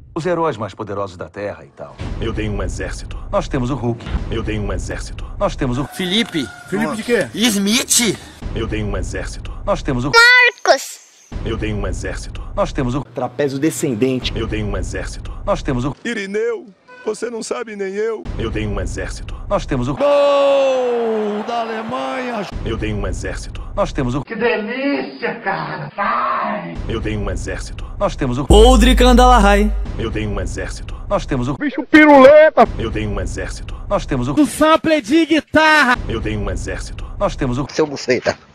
Os heróis mais poderosos da Terra e tal. Eu tenho um exército. Nós temos o Hulk. Eu tenho um exército. Nós temos o... Felipe. Felipe de quê? Smith. Eu tenho um exército. Nós temos o... Marcos. Eu tenho um exército. Nós temos o... Trapézio descendente. Eu tenho um exército. Nós temos o... Irineu, você não sabe nem eu. Eu tenho um exército. Nós temos o... Gol da Alemanha. Eu tenho um exército. Nós temos o... Que delícia, cara! Vai! Eu tenho um exército. Nós temos o... Podre Candalahai. Eu tenho um exército. Nós temos o... Bicho piruleta. Eu tenho um exército. Nós temos o... Do sample de guitarra. Eu tenho um exército. Nós temos o... Seu buceta.